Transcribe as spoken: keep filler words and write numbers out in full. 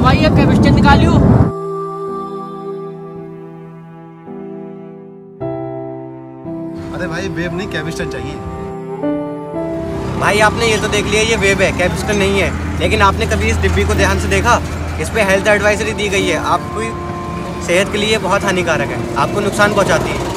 भाई ये कैपिस्टन निकालियो। अरे भाई वेब नहीं कैपिस्टन चाहिए। भाई आपने ये तो देख लिया ये वेब है, कैपिस्टन नहीं है। लेकिन आपने कभी इस डिब्बी को ध्यान से देखा? इस पे हेल्थ एडवाइजरी दी गई है, आपकी सेहत के लिए बहुत हानिकारक है, आपको नुकसान पहुंचाती है।